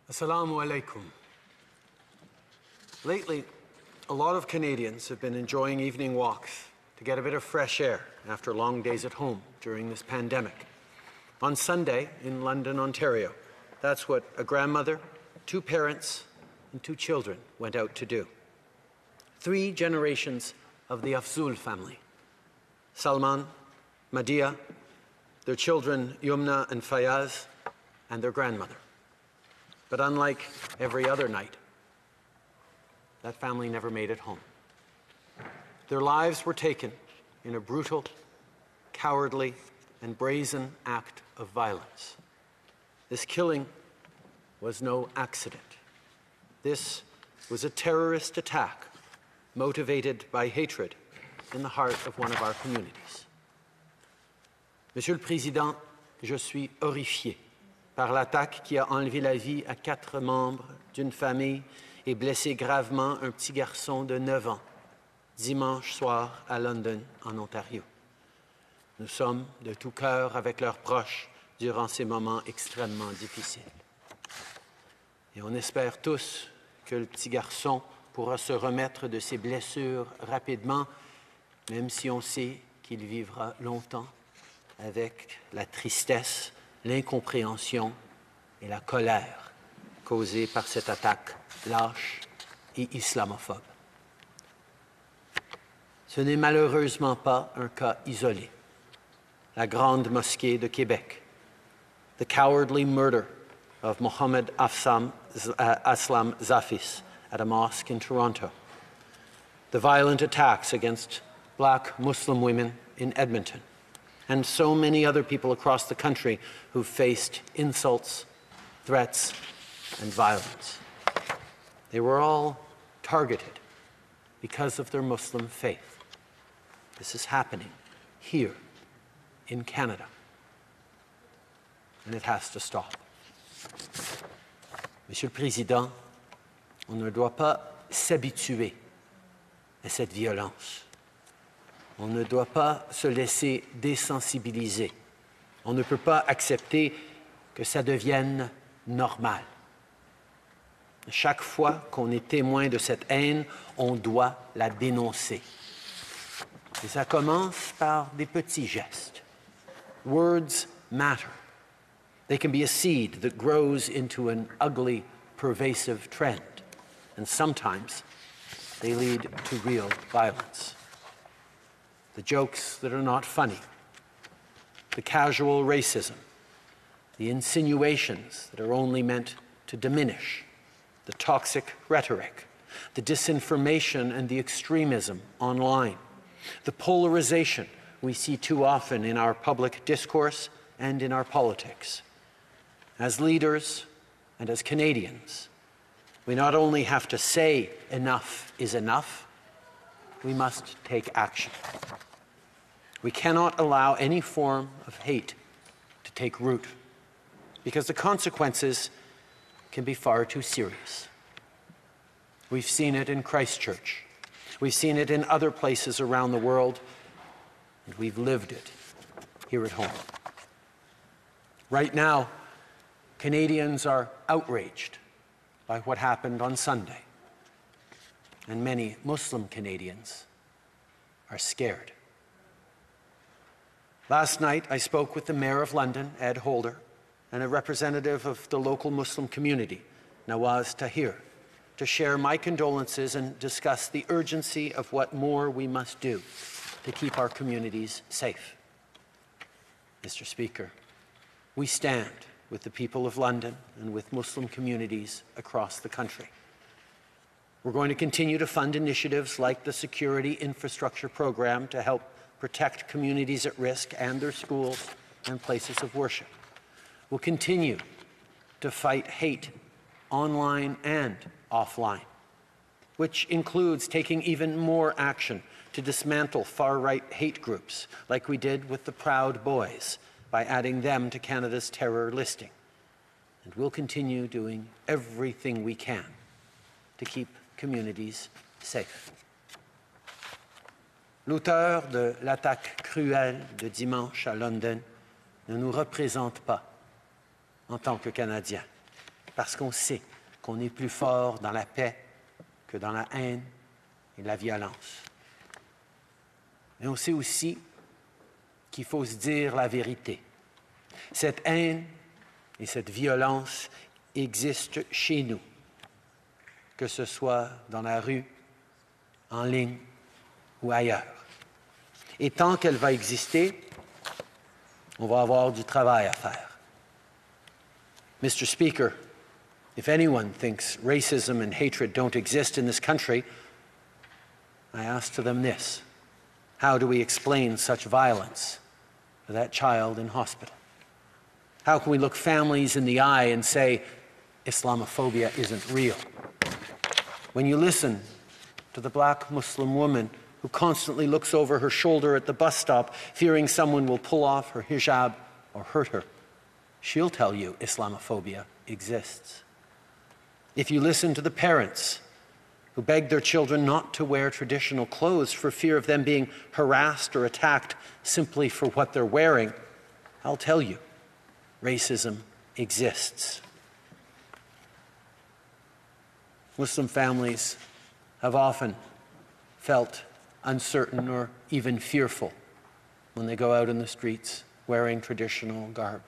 Assalamu alaikum. Lately, a lot of Canadians have been enjoying evening walks to get a bit of fresh air after long days at home during this pandemic. On Sunday in London, Ontario, that's what a grandmother, 2 parents, and 2 children went out to do. 3 generations of the Afzul family: Salman, Madia, their children Yumna and Fayaz, and their grandmother. But unlike every other night, that family never made it home. Their lives were taken in a brutal, cowardly, and brazen act of violence. This killing was no accident. This was a terrorist attack motivated by hatred in the heart of one of our communities. Monsieur le Président, je suis horrifié par l'attaque qui a enlevé la vie à 4 membres d'une famille et blessé gravement un petit garçon de 9 ans, dimanche soir à London, en Ontario. Nous sommes de tout cœur avec leurs proches durant ces moments extrêmement difficiles. Et on espère tous que le petit garçon pourra se remettre de ses blessures rapidement, même si on sait qu'il vivra longtemps avec la tristesse, l'incompréhension et la colère causées par cette attaque lâche et islamophobe. Ce n'est malheureusement pas un cas isolé. La Grande Mosquée de Québec, the cowardly murder of Mohammed Aslam Zafis at a mosque in Toronto, the violent attacks against Black Muslim women in Edmonton, and so many other people across the country who faced insults, threats, and violence. They were all targeted because of their Muslim faith. This is happening here in Canada, and it has to stop. Monsieur le Président, on ne doit pas s'habituer à cette violence. On ne doit pas se laisser désensibiliser. On ne peut pas accepter que ça devienne normal. Chaque fois qu'on est témoin de cette haine, on doit la dénoncer. Et ça commence par des petits gestes. Words matter. They can be a seed that grows into an ugly, pervasive trend. And sometimes they lead to real violence. The jokes that are not funny, the casual racism, the insinuations that are only meant to diminish, the toxic rhetoric, the disinformation and the extremism online, the polarization we see too often in our public discourse and in our politics. As leaders and as Canadians, we not only have to say enough is enough, we must take action. We cannot allow any form of hate to take root, because the consequences can be far too serious. We've seen it in Christchurch. We've seen it in other places around the world, and we've lived it here at home. Right now, Canadians are outraged by what happened on Sunday, and many Muslim Canadians are scared. Last night, I spoke with the Mayor of London, Ed Holder, and a representative of the local Muslim community, Nawaz Tahir, to share my condolences and discuss the urgency of what more we must do to keep our communities safe. Mr. Speaker, we stand with the people of London and with Muslim communities across the country. We're going to continue to fund initiatives like the Security Infrastructure Program to help protect communities at risk and their schools and places of worship. We'll continue to fight hate online and offline, which includes taking even more action to dismantle far-right hate groups, like we did with the Proud Boys, by adding them to Canada's terror listing. And we'll continue doing everything we can to keep communities safe. L'auteur de l'attaque cruelle de dimanche à London ne nous représente pas en tant que Canadiens. parce qu'on sait qu'on est plus fort dans la paix que dans la haine et la violence. Mais on sait aussi qu'il faut se dire la vérité. Cette haine et cette violence existent chez nous, que ce soit dans la rue, en ligne ou ailleurs. Et tant qu'elle va exister, on va avoir du travail à faire. Mr. Speaker, if anyone thinks racism and hatred don't exist in this country, I ask to them this: how do we explain such violence to that child in hospital? How can we look families in the eye and say Islamophobia isn't real? When you listen to the black Muslim woman who constantly looks over her shoulder at the bus stop, fearing someone will pull off her hijab or hurt her, she'll tell you Islamophobia exists. If you listen to the parents who beg their children not to wear traditional clothes for fear of them being harassed or attacked simply for what they're wearing, I'll tell you, racism exists. Muslim families have often felt uncertain or even fearful when they go out in the streets wearing traditional garb.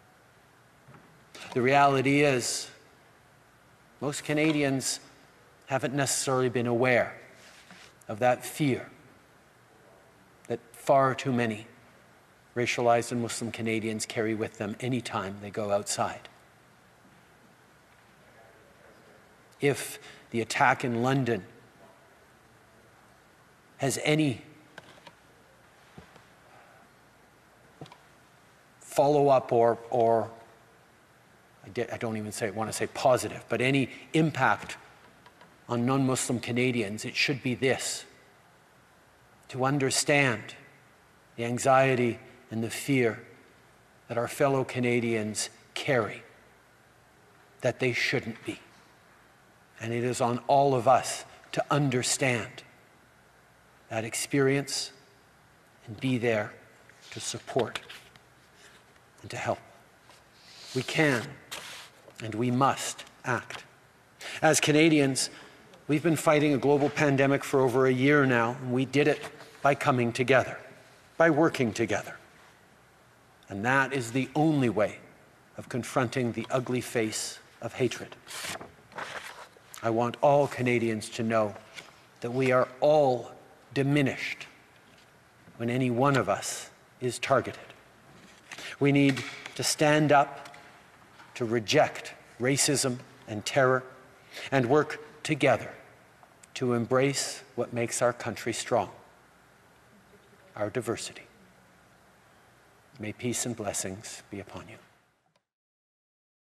The reality is, most Canadians haven't necessarily been aware of that fear that far too many racialized and Muslim Canadians carry with them anytime they go outside. If the attack in London has any follow-up or I don't even want to say positive, but any impact on non-Muslim Canadians, it should be this: to understand the anxiety and the fear that our fellow Canadians carry, that they shouldn't be. And it is on all of us to understand that experience and be there to support and to help. We can and we must act. As Canadians, we've been fighting a global pandemic for over a year now, and we did it by coming together, by working together. And that is the only way of confronting the ugly face of hatred. I want all Canadians to know that we are all diminished when any one of us is targeted. We need to stand up to reject racism and terror and work together to embrace what makes our country strong, our diversity. May peace and blessings be upon you.